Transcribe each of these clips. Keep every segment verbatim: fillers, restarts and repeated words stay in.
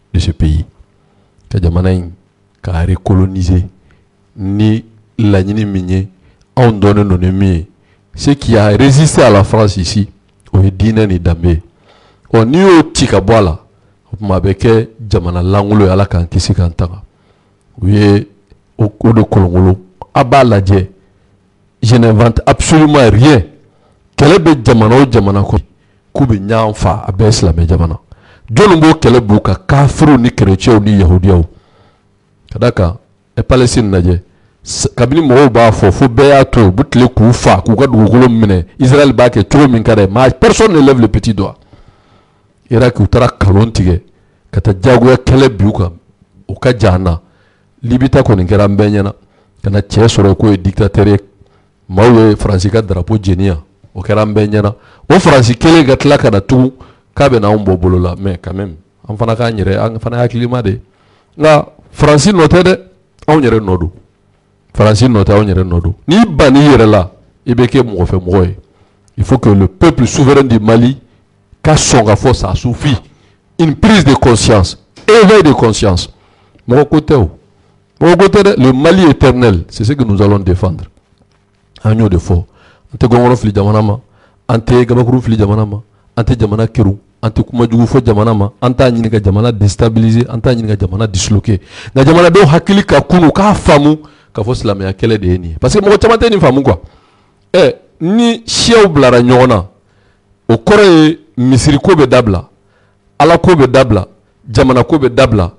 de ce pays. Que jamana in ka recoloniser ni la nini minye on donne nos ennemis. Ce qui a résisté à la France ici, au dîner ni damé. On y au tika boala. Mabeke jamana langulo ala kan kisi kantanga. Oui, au cours de Kolongolo. Aba ladje. Je n'invente absolument rien. Quel est jamana ou jamana ko kubi nyanfa abe islamé jamana. Jolumbo kele buka kafru ni chrétien ni yahudiya. Kadaka e Palestine naje. Kabini mo ba fo fo be ato butle ku fa ku ga dugolo mine Israël ba ke tro min kare ma personne ne lève le petit doigt. Irak utara kalontige kata jago kele buka o ka jana libita ko ni kera mbenyana kana che soro ko dictateur mawe francika drapeau jenia o kera mbenyana o franci kele gatla kana tu kabe na umbo bolola mais quand même en fana ka nyere en fana climat de nga franci noté de on nyere nodu franci noté on nyere nodu ni bani yere la ibeke mo fe mo il faut que le peuple souverain du Mali cache son force, ça suffit. Une prise de conscience, éveil de conscience. Mon côté, mon côté, le Mali éternel, c'est ce que nous allons défendre. Agneau de fort. Ante gongoro fili jamanama, ante gabakuru fili jamanama, ante jamana kiru, ante kumajugu fo jamanama, ante anyinga jamana déstabilisé, ante anyinga jamana disloqué. Na jamana do hakili ka kunu ka famu ka fo slamé ya kele de ni. Parce que mo chamate ni famu quoi. Eh ni chieu blara nyona. Au Corée misiri ko be dabla ala ko be dabla jamana ko be dabla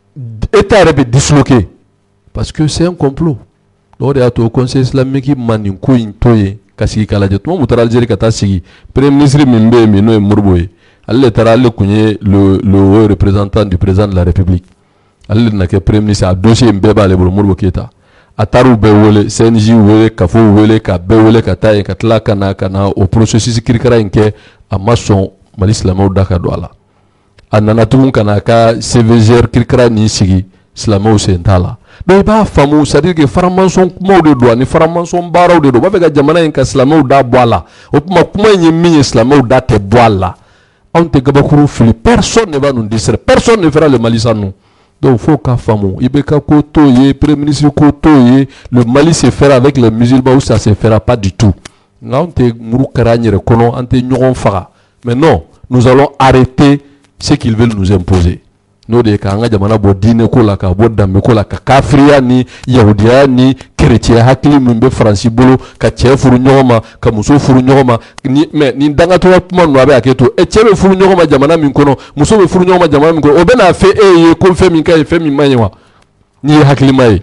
état rebe disloqué parce que c'est un complot lors de au conseil islamique mani ko intoye kasi kala je to mutara Algérie kata sigi premier ministre mimbe mi no murboye alle tara alle kunye le le représentant du président de la République alle na ke premier ministre a dossier mbeba le murbo keta ataru be wole C N J wole kafo wole ka be wole ka taye ka tla kana kana au processus kirikara inke amason Mali Islamou daka do ala anana tumun kana ka C V G R kirikara ni sigi Islamou sentala do ba famu c'est-à-dire que faramanson kuma de do ni faramanson baraw de do ba fe ka jamana in ka Islamou da boala o kuma kuma nyi mi Islamou da te boala on te gabakuru fili personne ne va nous distraire personne ne fera le Mali sans nous. Donc faut qu'à famu ibeka koto ye premier ministre koto ye le Mali se fera avec les musulmans ou ça se fera pas du tout. On te muru karanyere kono ante nyogon faga. Mais non, nous allons arrêter ce qu'ils veulent nous imposer. Nous de kanga jamana bo dine ko la ka bo dambe ko la ka kafriya ni yahudiya ni chrétien hakli mumbe franci bolo ka che furu nyoma ka muso furu nyoma ni mais ni danga to puma no abe aketo e che be furu nyoma jamana min kono muso be furu nyoma jamana min kono obena fe e ko fe min ka fe min manyewa ni hakli mai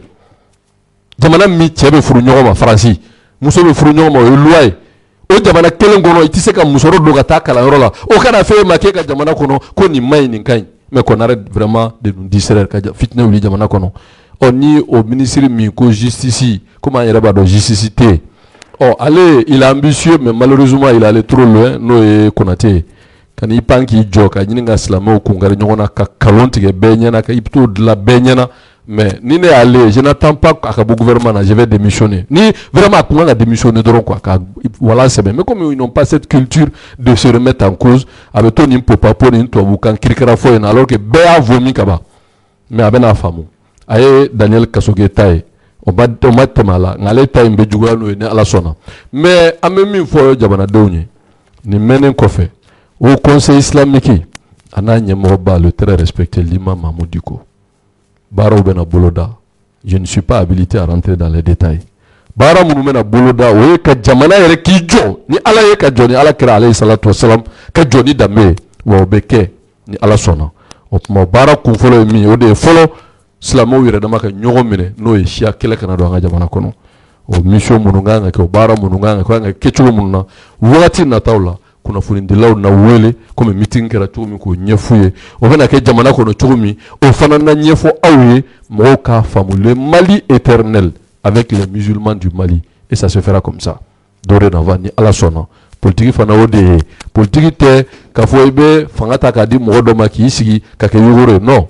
jamana mi che be furu nyoma franci muso be furu nyoma o luai o jamana kelen gono itise ka musoro do ka ta kala yorola o kana fe ma ke ka jamana kono ko ni mai ni kan mais qu'on arrête vraiment de nous distraire ka fitna wuli jamana kono on ni au ministre mi ko justice comment il va de justice té oh allez il est ambitieux mais malheureusement il allait trop loin no e Konaté kan i panki joka nyinga slamo ko ngari nyona ka kalontige benyana ka ipto de la benyana mais ni ne allé je n'attends pas à le gouvernement je vais démissionner ni vraiment comment a démissionné quoi voilà c'est bien mais comme ils n'ont pas cette culture de se remettre en cause avec ton impo papo ni to bukan kirikara fo alors que béa vomi kaba mais abena famu aye Daniel Kasoge tay o ba o matamala ngale tay mbe jugano ni ala sona mais amemi fo jabana dewni ni menen ko fe au conseil islamique ananye mo ba le très respecté l'imam Mahmoud Diko Bara bena boloda, je ne suis pas habilité à rentrer dans les détails. Bara mumena boloda, oye ka jamana yere ki jo, ni ala ye ka jo ni ala kira alayhi salatu wassalam, ka jo ni dame, wa obeke ni ala sona. Opma bara kumfolo mi, ode folo, slamo yere dama ka nyogo mine, no ye shia kele kanado anga jamana kono. O misho mununganga, ke o bara mununganga, kwa nga kechulo mununa, wakati na taula, kuna funindilaw na wele comme meeting kera chumi ko nyefuye o fana ke jamana ko no chumi o fana na nyefo awye mo ka famu le Mali éternel avec les musulmans du Mali et ça se fera comme ça dorénavant ni ala sona politique fana ode politique te ka fo ebe fanga ta ka di mo do maki sigi ka ke yugore non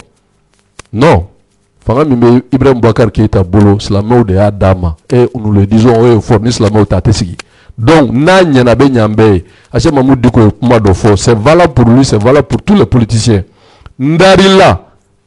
non fanga mi Ibrahim Boubacar Keita bolo slamo de adama et nous le disons e fournir slamo ta tesigi. Donc, Nanya na benyambe, Haché Mahmoud Diko kuma do fo, c'est valable pour lui, c'est valable pour tous les politiciens. Ndarila,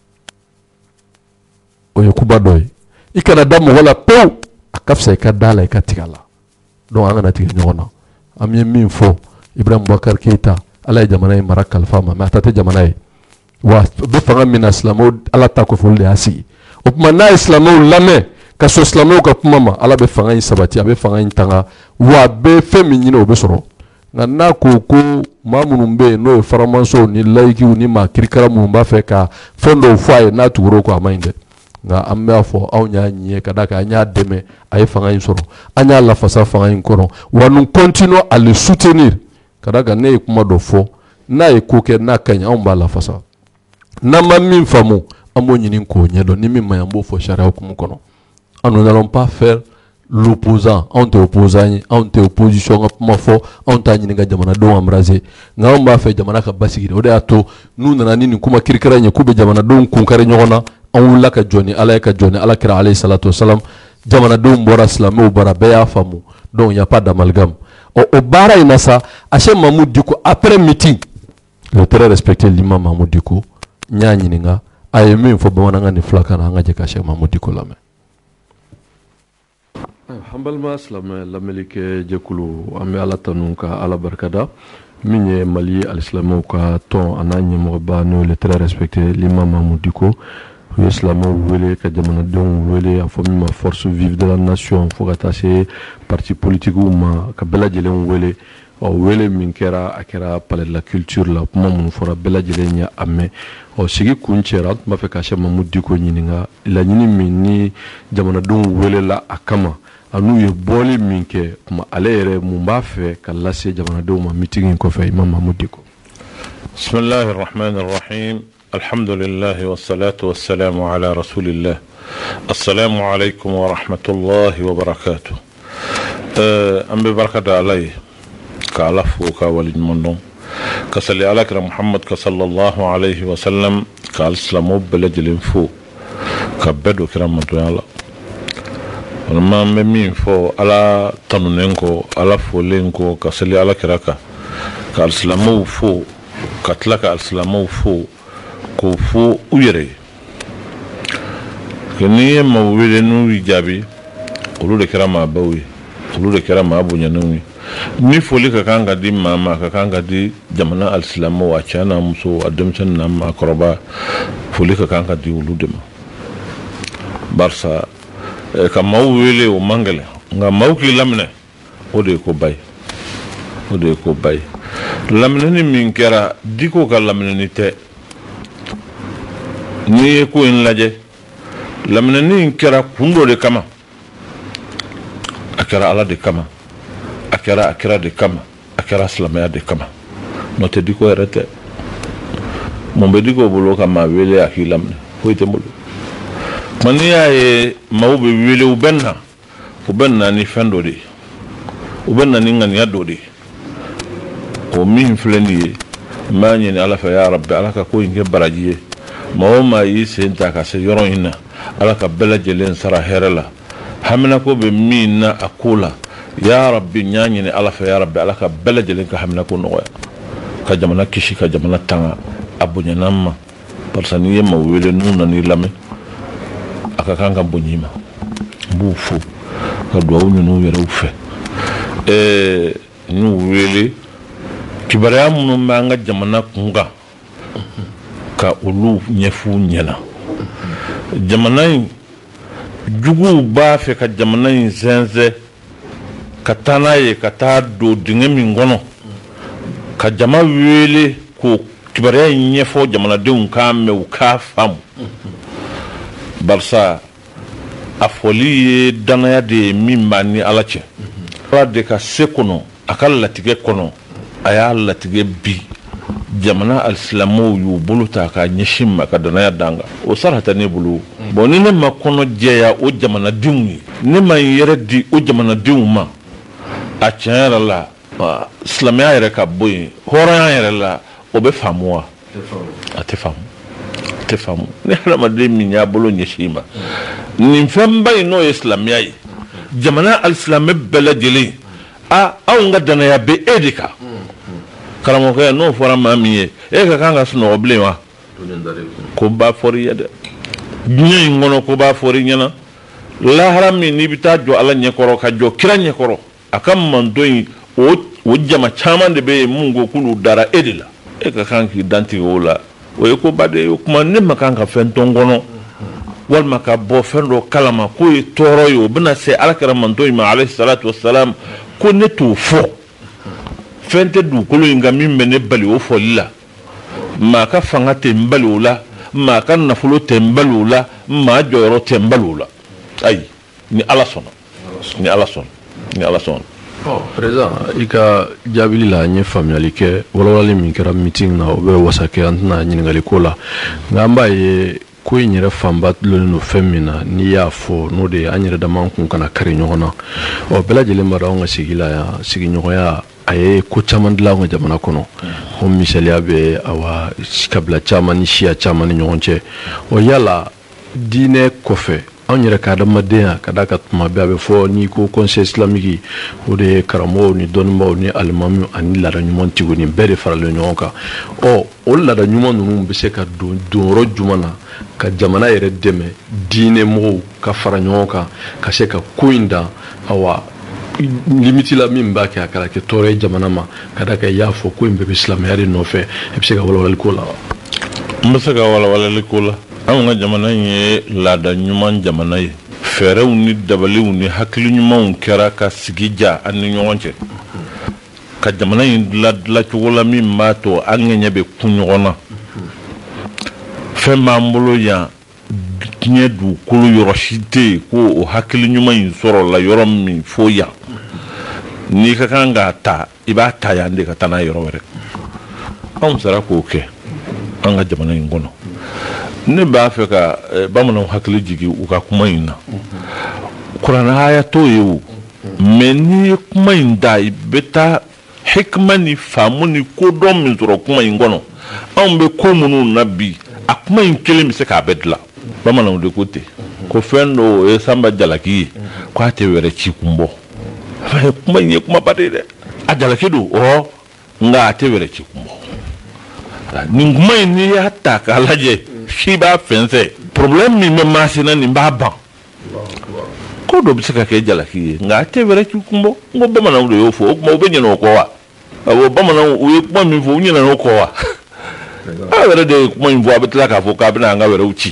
o ye kuba dɔ ye i kana da mɔgɔ la pewu a ka fisa i ka da la i ka tigɛ la donc an kana tigɛ ɲɔgɔn na an ye min fɔ Ibrahim Boubacar Keita ala ye jamana in mara kalifa ma mais a ta tɛ jamana ye wa bɛ fanga min na silamɛw ala ta kɔfɛ olu de y'a sigi o tuma n'a ye silamɛw lamɛn ka sɔn silamɛw ka kuma ma ala bɛ fanga in sabati a bɛ fanga in tanga wa a bɛ fɛn min ɲini o bɛ sɔrɔ nka n'a ko ko maa minnu bɛ yen n'o ye faramasow ni layikiw ni maa kirikara minnu b'a fɛ ka fɛn dɔw fɔ a ye n'a tugura o kɔ a ma ɲi dɛ nka an b'a fɔ anw y'a ɲɛ ka d'a kan an y'a dɛmɛ a ye fanga in sɔrɔ an y'a lafasa fanga in kɔrɔ wa nous continuons à le soutenir ka d'a kan ne ye kuma dɔ fɔ n'a ye ko kɛ n'a ka ɲi anw b'a lafasa n'an ma min faamu an b'o ɲini k'o ɲɛdɔn ni min ma ɲi an b'o fɔ sariya hukumu kɔnɔ nous n'allons pas faire l'opposant anw tɛ opposant ye anw tɛ opposition ka kuma fɔ anw t'a ɲini ka jamanadenw embraser nka anw b'a fɛ jamana ka basigi o de y'a to n'u nana ni nin kuma kirikara in ye k'u bɛ jamanadenw kunkari ɲɔgɔn na an wulila ka jɔ ni ala ye ka jɔ ni ala kira alayhi salatu wasalam jamanadenw bɔra silamɛw bɔra bɛɛ y'a faamu donc il y a pas d'amalgame o baara in na sa Cheikh Mamadou Dicko après meeting le très respecté l'imam Mamadou Dicko n y'a ɲininka a ye min fɔ bamanankan ni filakan na an ka jɛ ka Cheikh Mamadou Dicko lamɛn. An balima silamɛ lamɛnlikɛ jɛkulu an bɛ ala tanu ka ala barikada min ye Mali alisilamɛw ka tɔn a n'a ɲɛmɔgɔba n'o le très respecté l'imam Mamadou Dicko u ye silamɛw wele ka jamanadenw wele a fɔ min ma force vive de la nation fo ka taa se parti politiquew ma ka bɛɛ lajɛlen wele ɔ wele min kɛra a kɛra palais de la culture la kuma minnu fɔra bɛɛ lajɛlen ye a mɛn ɔ sigi kun cɛra an tun b'a fɛ ka Cheikh Mamadou Dicko ɲininka laɲini min ni jamanadenw welela a kama an'u ye bɔli min kɛ kuma ale yɛrɛ mun b'a fɛ ka lase jamanadenw ma meeting in kɔfɛ Imam Mamadou Dicko. Bismillahir Rahmanir Rahim. Alhamdulillah wassalatu wassalamu ala rasulillah. Assalamu alaikum wa rahmatullahi wa barakatuh. An bɛ barika da Ala ye ka Ala fo ka waliɲuman dɔn ka sali ala kira Muhammad ka sallallahu alaihi wa sallam ka alisilamɛw bɛɛ lajɛlen fo ka bɛɛ don kira madonya la. Walima an bɛ min fɔ Ala tanunen kɔ Ala folen kɔ ka seli ala kira kan ka alisilamɛw fo ka tila ka alisilamɛw fo k'o fo u yɛrɛ ye n'i ye maaw wele n'u y'i jaabi olu de kɛra maabaw ye olu de kɛra maa bonyannenw ye ni foli ka kan ka di maa ma ka kan ka di jamana alisilamɛw a cɛ n'a muso a denmisɛnnin n'a maakɔrɔba foli ka kan ka di olu de ma barisa ka maaw wele o man gɛlɛn nka maaw k'i laminɛ o de ye ko ba ye o de ye ko ba ye laminɛni min kɛra Dicko ka laminɛni tɛ n'i ye ko in lajɛ laminɛni in kɛra kun dɔ de kama a kɛra Ala de kama a kɛra a kira de kama a kɛra silamɛya de kama n'o tɛ Dicko yɛrɛ tɛ mun bɛ Dicko bolo ka maa wele a k'i laminɛ foyi tɛ n bolo kuma n'i y'a ye maaw bɛ wele u bɛ na u bɛ na ni fɛn dɔ de ye u bɛ na ni ŋaniya dɔ de ye o min filɛ nin ye n b'a ɲini Ala fɛ ya Rabbi Ala ka ko in kɛ baraji ye maa o maa y'i sen ta ka se yɔrɔ in na Ala ka bɛɛ lajɛlen sara hɛrɛ la haminako bɛ min na a ko la ya Rabbi n y'a ɲini Ala fɛ ya Rabbi Ala ka bɛɛ lajɛlen ka haminako nɔgɔya ka jamana kisi ka jamana tanga a bonyana ma parce que n'i ye maaw wele n'u nan'i lamɛn a ka kan ka bonya i ma n b'u fo ka dugawu ɲini u yɛrɛw fɛ ɛɛ n y'u wele kibaruya minnu bɛ an ka jamana kun kan ka olu ɲɛf'u ɲɛna jamana in juguw b'a fɛ ka jamana in sɛnsɛn ka taa n'a ye ka taa don dingɛ min kɔnɔ ka jama wele k'o kibaruya in ɲɛfɔ jamanadenw k'a mɛn u k'a faamu barisa a fɔli ye danaya de ye min b'a ni Ala cɛ Ala de ka se kɔnɔ a ka latigɛ kɔnɔ a y'a latigɛ bi jamana alisilamɛw y'u bolo ta ka ɲɛsin ma ka danaya dan kan o sara tɛ ne bolo bon ni ne ma kɔnɔ jɛya o jamanadenw ye ne ma n yɛrɛ di o jamanadenw ma a tiɲɛ yɛrɛ la silamɛya yɛrɛ ka bɔ yen hɔrɔnya yɛrɛ la o bɛ faamu wa a tɛ faamu a tɛ faamu ni hadamaden min y'a bolo ɲɛsin ma nin fɛnba in n'o ye silamɛya ye jamana alisilamɛ bɛɛ lajɛlen a anw ka danaya bɛ e de kan karamɔgɔkɛ n'o fɔra maa min ye e ka kan ka sunɔgɔ bilen wa ko ba fɔri ye dɛ ñey ngono ko ba fori ñana la harami ni bita jo ala nyekoro ka jo kira nyekoro akam man doyi o o jama chaman de be mungo kulu dara edila e ka kanki danti wala o e ko bade o kuma ne makanga fen tongono wal maka bo fendo kalama ko e toro yo bina se alakara man doyi ma alayhi salatu wassalam ko ne to fo fente du kulu ngami mene bali o folila maka fanga tembali wala maka nafulo tembali wala ma joro tembali wala ay ni ala sona ni ala sona ni ala sona oh président ika jabili la nye family ke wala min kera meeting na obe wasake antna nyingali kola ngamba ye ko nyere famba lo no femina ni ya fo no de anyere da man kun kana kare nyona o bela jele mara on sigila ya sigi nyoya aye ko chaman la ngo jamana kono o misalia be awa kabla chaman shia chaman nyonche o yala dine kofe on yɛrɛ ka adamadenya ka da ka tuma bɛɛ a bɛ fɔ ni ko conseil islamique o de ye karamɔgɔw ni dɔnnibaw ni alimamiw ani laada ɲumantigiw ni bɛɛ de faralen ɲɔgɔn kan ɔ o laada ɲuman ninnu bɛ se ka don donyɔrɔ jumɛn na ka jamana yɛrɛ dɛmɛ diinɛ mɔgɔw ka fara ɲɔgɔn kan ka se ka ko in dan awa limiti la min b'a kɛ a kɛra kɛ tɔɔrɔ ye jamana ma ka da ka i y'a fɔ ko in bɛɛ bɛ silamɛya de nɔfɛ i bɛ se ka walawalali ko la wa. n bɛ se ka walawalali ko la. an ka jamana ye laada ɲuman jamana ye fɛɛrɛw ni dabaliw ni hakili ɲumanw kɛra ka sigi ja an ni ɲɔgɔn cɛ ka jamana in dilan cogo la min b'a to an ŋɛɲɛ bɛ kun ɲɔgɔn na fɛn b'an bolo yan diɲɛ dugukolo yɔrɔ si tɛ yen ko o hakili ɲuman in sɔrɔ la yɔrɔ min fo yan n'i ka kan k'a ta i b'a ta yan de ka taa n'a yɔrɔ wɛrɛ anw sera k'o kɛ an ka jamana in kɔnɔ. ne b'a fɛ ka bamananw hakili jigi u ka kuma in na kuranɛ aya t'o ye o mais n'i ye kuma in da i bɛ taa hikima ni faamu ni kodɔn min sɔrɔ kuma in kɔnɔ anw bɛ ko minnu na bi a kuma in kelen bɛ se k'a bɛɛ dilan bamananw de ko ten ko fɛn dɔ o ye sanba jalaki ye k'a tɛ wɛrɛ ci kun bɔ kuma in ye kumaba de ye dɛ a jalaki don ɔ nka a tɛ wɛrɛ ci kun bɔ nin kuma in n'i y'a ta k'a lajɛ si b'a fɛnsɛ problème min bɛ maasina nin b'a ban ko dɔ bɛ se ka kɛ jalaki ye nka a tɛ wɛrɛ ci kun bɔ n ko bamananw de y'o fɔ o kuma u bɛ ɲinɛ o kɔ wa awɔ bamananw u ye kuma min fɔ u ɲinɛ o kɔ wa a yɛrɛ de ye kuma in fɔ a bɛ tila k'a fɔ k'a bɛna an ka wɛrɛw ci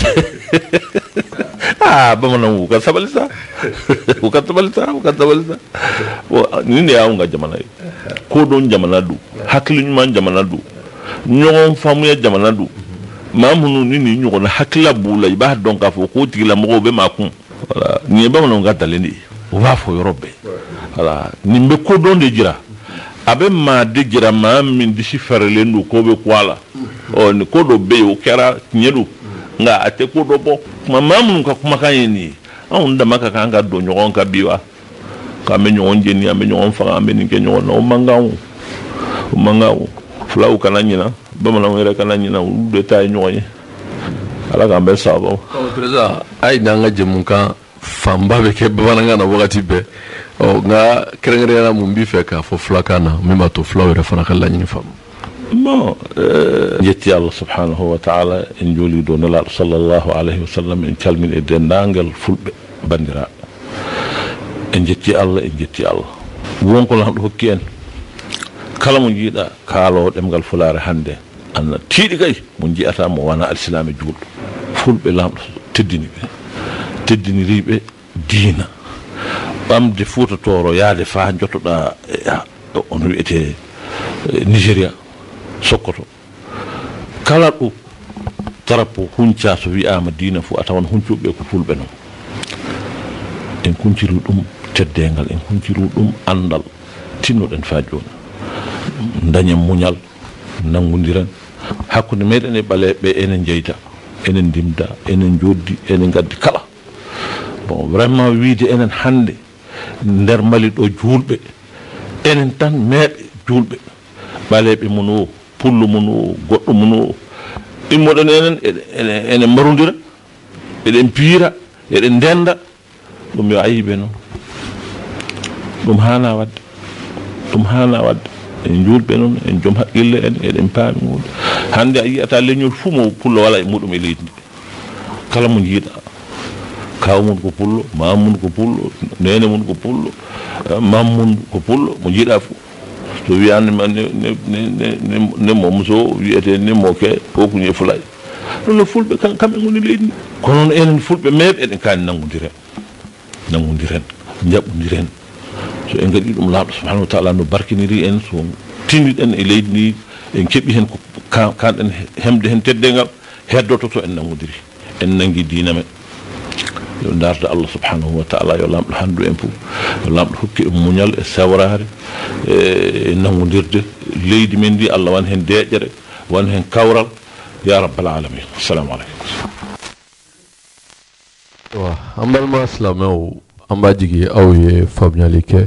aa bamananw u ka sabali sa u ka sabali sa u ka sabali sa nin de y'anw ka jamana ye kodɔn jamana don hakili ɲuman jamana don ɲɔgɔn faamuya jamana don maa minnu ni nin ɲɔgɔnna hakilila b'u la i b'a dɔn k'a fɔ k'o tigilamɔgɔw bɛ maa kun voilà nin ye bamananw ka talen de ye u b'a fɔ yɔrɔ bɛɛ voilà nin bɛ kodɔn de jira a bɛ maa de jira maa min disi fɛrɛlen don k'o bɛ ku a la ɔ nin ko dɔ bɛ yen o kɛra tiɲɛ don nka a tɛ ko dɔ bɔ kuma maa minnu ka kumakan ye nin ye anw dama ka kan ka don ɲɔgɔn kan bi wa k'an bɛ ɲɔgɔn jeni an bɛ ɲɔgɔn faga an bɛ nin kɛ ɲɔgɔn na o man kan o o man kan o fulaw kana ɲina bamananw yɛrɛ kana ɲina olu de ta ye ɲɔgɔn ye ala k'an bɛ sababu. président a ye n'an ka jɛmukan fanba bɛ kɛ bamanankan na wagati bɛɛ ɔ nka kɛrɛnkɛrɛnnenya mun b'i fɛ k'a fɔ fulakan na min b'a to fulaw yɛrɛ fana ka laɲini faamu. bon n yetti allah subhanahu wa ta'ala en jooli do nelaɗo sallllahu alayhi wa sallam en calmini e denndaangal fulɓe banndiraaɓe en jetti allah en jetti allah wonko lamɗo hokki en kala mo jiiɗa kaalowo ɗemgal fulaare hannde anna tiiɗi kay mo jiyata mo wona alislame juulɗo fulɓe lamɗo teddini ɓe teddiniriɓe diina ɓamde Fuuta Tooro yaade faa jottoɗa on wiyete Nigéria Sokoto kala ɗo drapeau hunca so wiyama diina fo a tawan huncuɓe ko fulɓe noon en kunciri ɗum teddengal en kunciri ɗum andal tinnoɗen fa joni dañen muñal nangudiren hakkude meɗen e ɓaleɓe enen jeyta enen dimda enen joddi enen gaddi kala bon vraiment wiide enen hande nder Mali ɗo julɓe enen tan meeɓe julɓe ɓaleɓe mun o pullo mun o goɗɗo mun o immoɗen enen enen marodira eɗen piira eɗen ndenda ɗum yo ayiɓe noon ɗum hana wadde ɗum hana wadde en julɓe noon en joom haqqille en eɗen paami muɗum hande a yiyata leñol fuu mo pullo wala e muɗum e leydi ndi kala mo jiida kaw mun ko pullo ma mun ko pullo nene mun ko pullo mam mun ko pullo mo jiida fu so wi'ani man ne ne ne ne mo muso wi'ete ne mo ke ko ko ni fulay non fulbe kan kam ngoni leydi kono non enen fulbe meb eden kan nangudire nangudiren jabundiren so en gadi dum laado subhanahu wa ta'ala no barkiniri en so tindiden e leydi ni en kebi hen ko kan en hemde hen teddengal heddoto to en nangudiri en nangi diina men yo darda Allah subhanahu wa ta'ala yo lamdo handu en fu yo lamdo hokki munyal e sawrare e nangudirde leydi men di Allah wan hen deejere wan hen kawral ya rabbal alamin assalamu alaykum wa ambal ma islamau amba jigi aw ye famnyali ke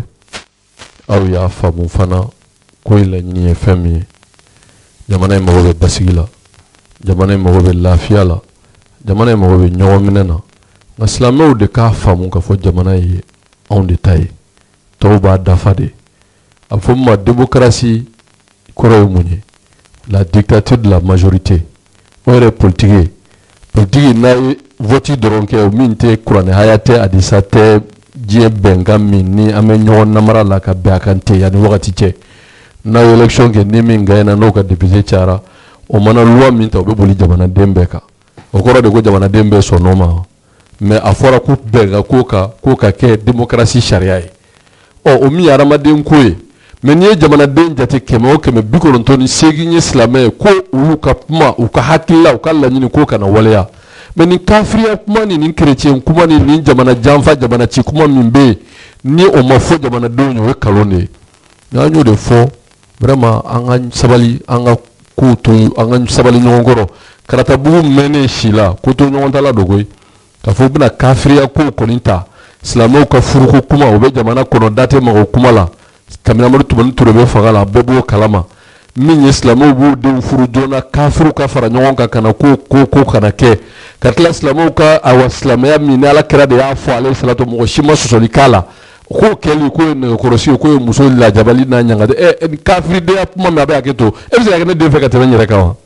aw ya famu fana ko ila nyini e fami jamana mo be basigila jamana mo be lafiya la jamana mo be nyominena islamau de ka famu ka fo jamana yi on de tay tawba dafade afuma démocratie koro munye la dictature de la majorité ore politique politique na voti doron ke minte kurane hayate adisate je benga minni ame nyon namara la ka bakante yani wakati che na election ke nimi ngaina no ka député chara o mana loi minta obe boli jamana dembe ka o koro de go jamana dembe so noma mais afora ku benga ko ka ko ka ke démocratie sharia e o o mi arama den koye mais ni jamana den jate keme o keme bikoro ntoni seginye islamé ko ulu ka puma u ka hakilla u ka lanyini ko kana waleya mais ni kafriya kuma ni ni chrétien kuma ni ni jamana jamfa jamana ci kuma mimbe ni o mafo jamana donyo we kalone na nyo de fo vraiment anga sabali anga kutu anga sabali nyongoro karata bu mene shila kutu nyonta dogoy ka fo bina kafriya ko koninta islamo ka furuko kuma o be jamana kono date ma kuma la kamina mo tuban turebe fagala bebo kalama min islamo bu de furu dona kafiru ka fara nyonga kana ko ko ko kana ke katla islamo ka awa islamaya min ala kira de ya fo alayhi salatu mo shima sosoli kala ko keli ko ne korosi ko muso la jabali na nyanga de e kafiri de apuma me abaye keto e bisa ga ne de fe ka tebe nyere ka wa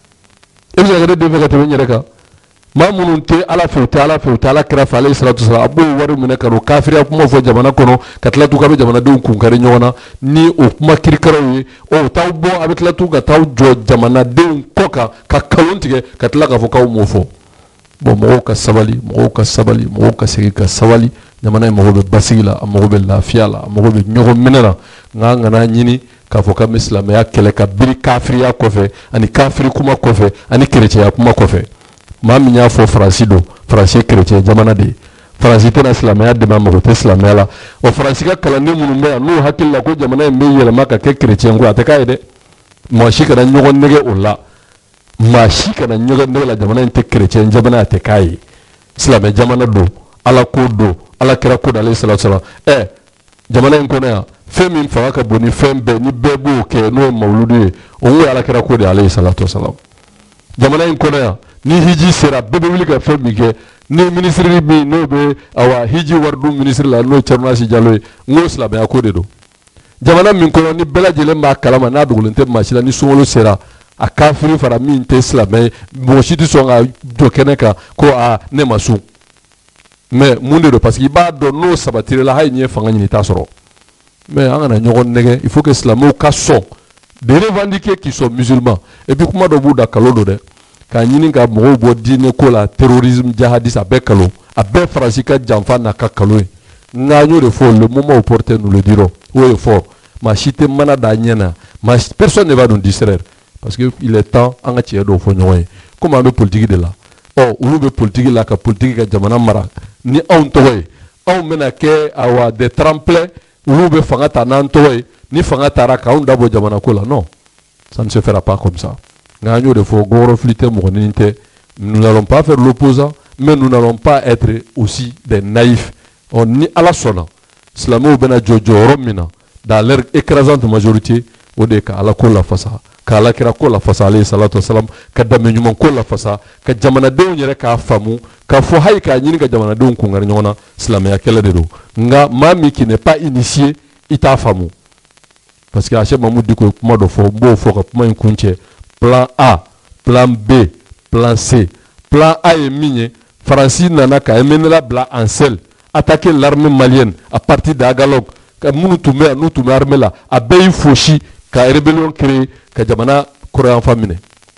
e bisa ga ne de fe ka tebe nyere ka ma mununte ala fe ta ala fe ta ala kira fa alayhi salatu wasalam abu waru min ka ro kafiri apuma fo jamana kono katla tu ka be jamana de kun kare nyona ni o kuma kirkaro yi o taw bo abetla tu ga taw jo jamana de koka ka kalontige katla ka fo ka mo fo bon mo ka sabali mo ka sabali mo ka segi ka sabali jamana mo be basigila mo be lafiya la mo be nyogo menena nga ngana nyini ka fo ka islam ya kele ka biri kafiri ya kofe ani kafiri kuma kofe ani chrétien ya kuma kofe ma minya fo francido français chrétien jamana de français tena islam ya de ma mo te islam ya la o français ka kala ne munu me no hakilla ko jamana me yele maka ke chrétien ko ataka ide mo shi kana nyogo nege ulla ma shi kana nyogo nege la jamana te chrétien jamana ataka yi islam ya jamana do ala ko do ala kira ko alayhi salatu wasalam eh jamana en kono ya femi mfa ka boni fembe ni bebo ke no mauludu o wo ala kira ko alayhi salatu wasalam jamana en kono ya ni hiji sera bebe wili ka femi ke ni ministre bi no be awa hiji wardu ministre la no charnasi jalo ngo islam ya ko de do jamana min kono ni bela jele ma kalama na dugulente machila ni sungolo sera a kafiri fara min te islam mo shiti songa do keneka ko a ne masu mais munde do parce qu'il ba do no sabatire la hay nye fanga ni tasoro mais angana nyogon nege il faut que islamo ka son de revendiquer qui sont musulmans et puis kuma do buda kalodo de ka nyini ka mo bo dine ko la terrorisme jihadiste abe kalo abe francika jamfa na ka kalo nganyo de fo le moment opportun nous le dirons ou est fort ma chite mana da nyena ma personne ne va nous distraire parce que il est temps anga tie do fo nyoy comme un politique de là oh ulu be politique la ka politique ka jamana mara ni on toy on mena ke awa de tremplin ulu be fanga ta nan toy ni fanga tara ka on dabo jamana ko la non ça ne se fera pas comme ça ngagno de fo goro flité mo ninte nous n'allons pas faire l'opposant mais nous n'allons pas être aussi des naïfs on ni ala sona islamo bena jojo romina dans leur écrasante majorité o de ka ala ko la fasa kala kira ko la fasa alayhi salatu wasalam ka dame nyuma ko la fasa ka jamana de nyere ka famu ka fo hay ka nyini ka jamana de ko ngar nyona islam ya kele de do nga mami qui n'est pas initié ita famu parce que ache mamu diko kuma do fo bo fo ka kuma kunche plan A plan B plan C plan A e minye Faransi nana ka emenela bla en sel attaquer l'armée malienne à partir d'Agalog ka munu tume anu tume armée la a bey foshi ka rébellion créé ka jamana coréen famine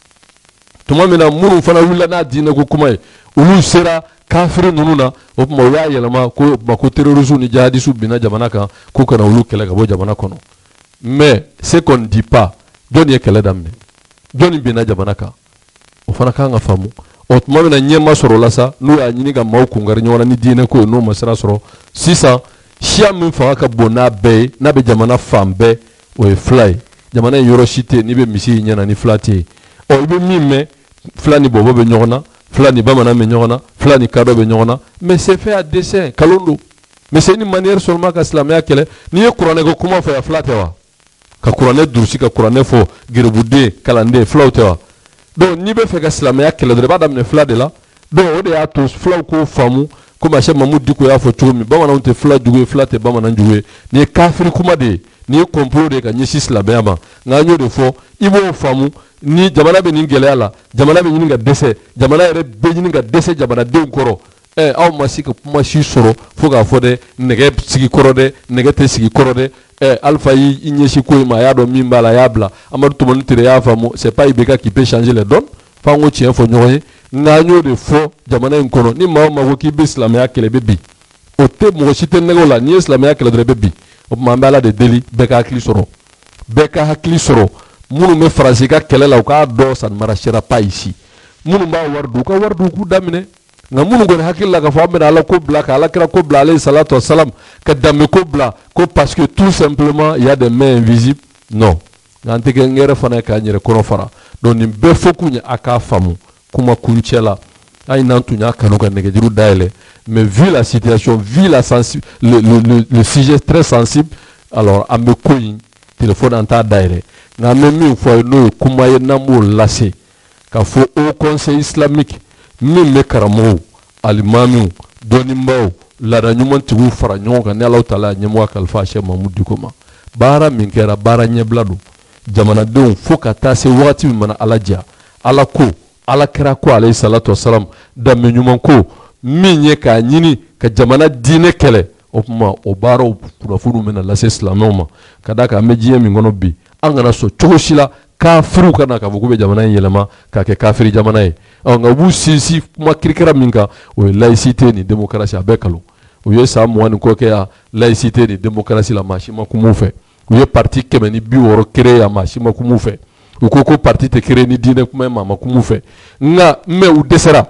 tuma mina munu fana willa na dina ko kuma ulu sera kafiri nunu na o kuma ya yelama ko ba ko terrorisme ni jihadisu bina jamana kan ko kana ulu kele ka bo jamana kono mais ce qu'on ne dit pas Johnny kele damne Johnny bina jamana kan o fana kan ga famu o tuma mina nyema soro la sa nu ya nyini ga maw kungar nyona ni dina ko no masara soro sisa shia min fa ka bona be na be jamana fambe o e fly jamana yoroshite ni be misi nyana ni flati o be mimme flani bobo be nyona flani bamana be nyona flani kado be nyona mais c'est fait à dessein kalondo mais c'est une manière seulement ka islamia kele ni e qur'ane ko kuma fa ya flate wa ka qur'ane dursi ka qur'ane fo girebude kalande flaute wa donc ni be fe ka islamia kele de ba damne flade la donc o de ya to flau ko famu kuma she mamud diko ya fo chumi bamana unte fla juwe flate bamana juwe ni kafiri kuma de ni complot de ka nyisi islamia ma nganyo de fo ibo famu ni jamana be ni gele ala jamana be ni nga dese jamana re be ni nga dese jamana de nkoro eh aw masika kuma shi soro fuga fode nege sigi korode nege te sigi korode eh alpha yi inyeshi ko ma ya do mimbala yabla amadu to monitire ya famu c'est pas ibeka qui peut changer les donnes fango tien fo nyoye nganyo de fo jamana nkono ni ma ma ko ki be islam ya kele bebi o te mo shite nego la ni islam ya kele de bebi o ma mbala de deli beka hakli soro beka hakli soro munu me farasi ka kele la ka do san marashira pa ici munu ba wardu ka wardu ku damine nga munu gon hakilla ka fa mena ala ko bla ka ala kira ko bla alayhi salatu wassalam ka damme ko bla ko parce que tout simplement il y a des mains invisibles non ngante ke ngere fana ka nyere kono fara don ni be foku nya aka famu kuma kunchela ay nantu nya kanu ka nege jiru daile mais vu la situation vu la sensible le, le, le, le sujet très sensible alors ambe koyin téléphone anta daile nga memi fo no kuma ye namu lase ka fo au conseil islamique min me karamo alimami donimbaw la ranyuman tigu fara nyonga ne Allah taala nyemwa kalfa she mamud dikoma bara min kera bara nyeblado jamana don fo ka tase wati mana alaja ala ko ala kira ko alayhi salatu wassalam da menyuman ko min ye ka nyini ka jamana dine kele o kuma o baro kuna funu mena lase islamoma kadaka mejiye min gono bi angana so choshila kafiru kana ka bugube jamana yelema ka ke kafiri jamana ye nga bu sisi kuma kirikira minka o laïcité ni démocratie abekalo o ye sa mo ni ko ke ya laïcité ni démocratie la machima kumu fe o ye parti kemeni bi woro créer ya machima kumu fe o ko ko parti te créer ni dine kuma mama kumu fe nga me u desera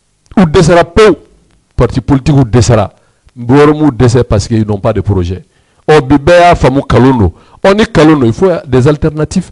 u desera pe parti politique u desera mboro mu dese parce qu'ils n'ont pas de projet o bibeya famu kalono on est kalono il faut des alternatives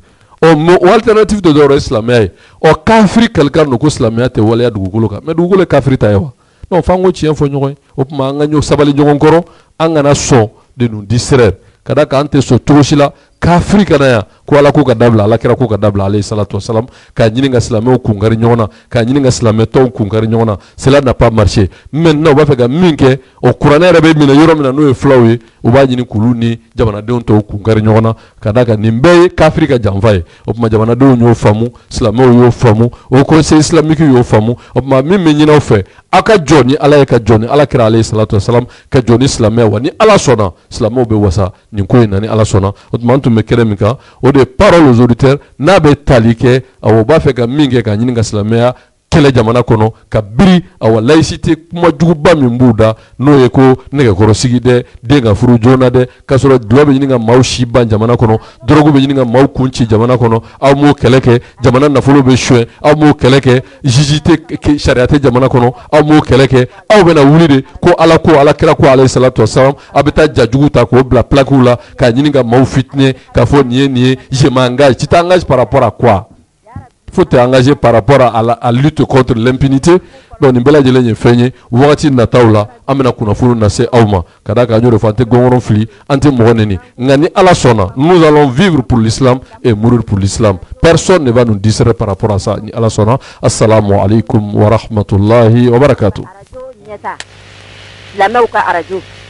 o alternative de doro islamia o kafiri quelqu'un no ko islamia te wala ya dugukolo ka me dugukolo kafiri ta yawa non fango chien fo nyoy o ma nganyo sabali nyogon koro angana so de nous distraire kada ka ante so toshila kafiri kana ya ko ala ko ka dabla ala kira ko ka dabla alayhi salatu wassalam ka nyini nga islamia ko ngari nyona ka nyini nga islamia to ko ngari nyona cela n'a pas marché maintenant ba fega minke o qur'ana rebe mina yoro mina no e flawi o ba nyini kuluni jamana de on to ko ngari nyona kada ka nimbe kafiri ka jamvaye o ma jamana de on yo famu islamia yo famu o conseil islamique yo famu o ma mimme nyina o fe aka joni ala ka joni ala kira alayhi salatu wassalam ka joni islamia wani ala sona islamia be wasa ni ko nani ala sona o ma me keremika o de paroles aux auditeurs n'a be talike awo ba fe ka minge ka nyinga islamia kele jamana kono ka biri awa laïcité kuma juguba min buda no ye ko nege koro sigide de ga furu jona de kasoro globe nyinga maw shiba jamana kono drogo be nyinga maw kunci jamana kono aw mo keleke jamana na fulu be shwe aw mo keleke jijite ke shariate jamana kono aw mo keleke aw bena wulide ko ala ko ala kira ko alayhi salatu wassalam abeta jajugu ta ko bla plakula ka nyinga maw fitne ka fo nié nié je m'engage tu t'engages par rapport à quoi? Faut t'engager par rapport à la à lutte contre l'impunité. Donc ni bela jele nyefenye wakati na taula amena kuna furu na se auma kadaka nyoro fante gongoron fli ante moroneni ngani ala sona nous allons vivre pour l'islam et mourir pour l'islam. Personne ne va nous distraire par rapport à ça ni ala sona. Assalamu alaikum wa rahmatullahi wa barakatuh.